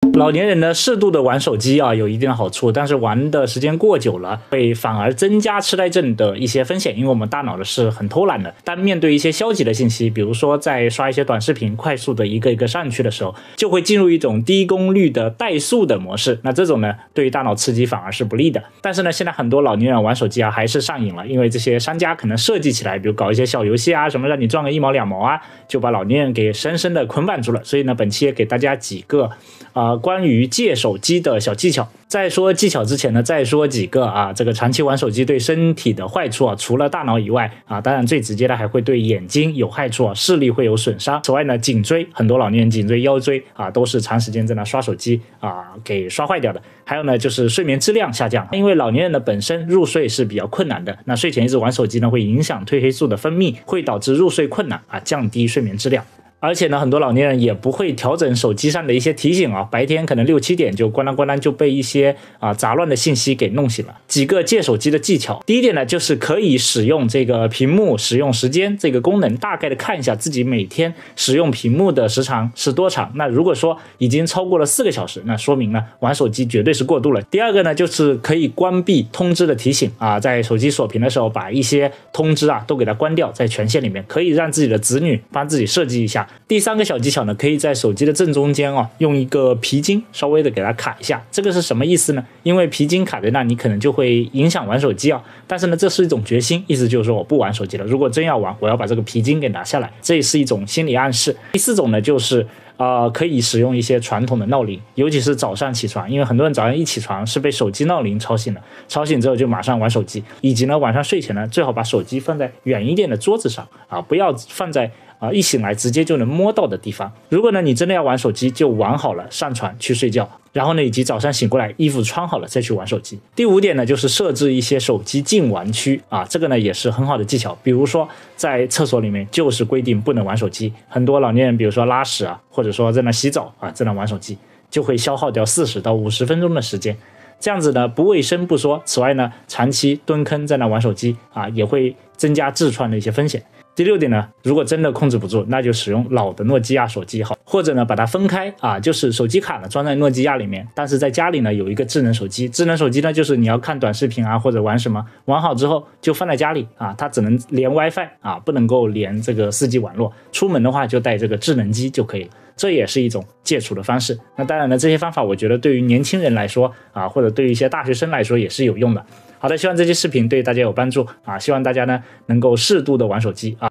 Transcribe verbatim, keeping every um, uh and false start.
老年人呢适度的玩手机啊有一定的好处，但是玩的时间过久了会反而增加痴呆症的一些风险，因为我们大脑的是很偷懒的，当面对一些消极的信息，比如说在刷一些短视频快速的一个一个上去的时候，就会进入一种低功率的怠速的模式，那这种呢对于大脑刺激反而是不利的。但是呢现在很多老年人玩手机啊还是上瘾了，因为这些商家可能设计起来，比如搞一些小游戏啊什么让你赚个一毛两毛啊，就把老年人给深深的捆绑住了。所以呢本期也给大家几个呃关于戒手机的小技巧。在说技巧之前呢，再说几个啊，这个长期玩手机对身体的坏处啊，除了大脑以外啊，当然最直接的还会对眼睛有害处啊，视力会有损伤。此外呢，颈椎很多老年人颈椎、腰椎啊，都是长时间在那刷手机啊给刷坏掉的。还有呢，就是睡眠质量下降，因为老年人的本身入睡是比较困难的，那睡前一直玩手机呢，会影响褪黑素的分泌，会导致入睡困难啊，降低睡眠质量。而且呢，很多老年人也不会调整手机上的一些提醒啊，白天可能六七点就咣当咣当就被一些啊杂乱的信息给弄醒了。几个戒手机的技巧，第一点呢，就是可以使用这个屏幕使用时间这个功能，大概的看一下自己每天使用屏幕的时长是多长。那如果说已经超过了四个小时，那说明呢玩手机绝对是过度了。第二个呢，就是可以关闭通知的提醒啊，在手机锁屏的时候，把一些通知啊都给它关掉，在权限里面可以让自己的子女帮自己设计一下。第三个小技巧呢，可以在手机的正中间啊，用一个皮筋稍微的给它卡一下。这个是什么意思呢？因为皮筋卡在那，你可能就会影响玩手机啊。但是呢，这是一种决心，意思就是说我不玩手机了。如果真要玩，我要把这个皮筋给拿下来，这也是一种心理暗示。第四种呢，就是呃，可以使用一些传统的闹铃，尤其是早上起床，因为很多人早上一起床是被手机闹铃吵醒了，吵醒之后就马上玩手机，以及呢晚上睡前呢，最好把手机放在远一点的桌子上啊，不要放在啊，一醒来直接就能摸到的地方。如果呢你真的要玩手机，就玩好了上床去睡觉，然后呢以及早上醒过来衣服穿好了再去玩手机。第五点呢，就是设置一些手机禁玩区啊，这个呢也是很好的技巧。比如说在厕所里面就是规定不能玩手机，很多老年人比如说拉屎啊，或者说在那洗澡啊，在那玩手机，就会消耗掉四十到五十分钟的时间。这样子呢不卫生不说，此外呢长期蹲坑在那玩手机啊，也会增加痔疮的一些风险。第六点呢，如果真的控制不住，那就使用老的诺基亚手机好，或者呢把它分开啊，就是手机卡呢装在诺基亚里面，但是在家里呢有一个智能手机，智能手机呢就是你要看短视频啊或者玩什么，玩好之后就放在家里啊，它只能连 WiFi 啊，不能够连这个 四 G 网络，出门的话就带这个智能机就可以了。这也是一种戒除的方式。那当然呢，这些方法我觉得对于年轻人来说啊，或者对于一些大学生来说也是有用的。好的，希望这期视频对大家有帮助啊，希望大家呢能够适度的玩手机啊。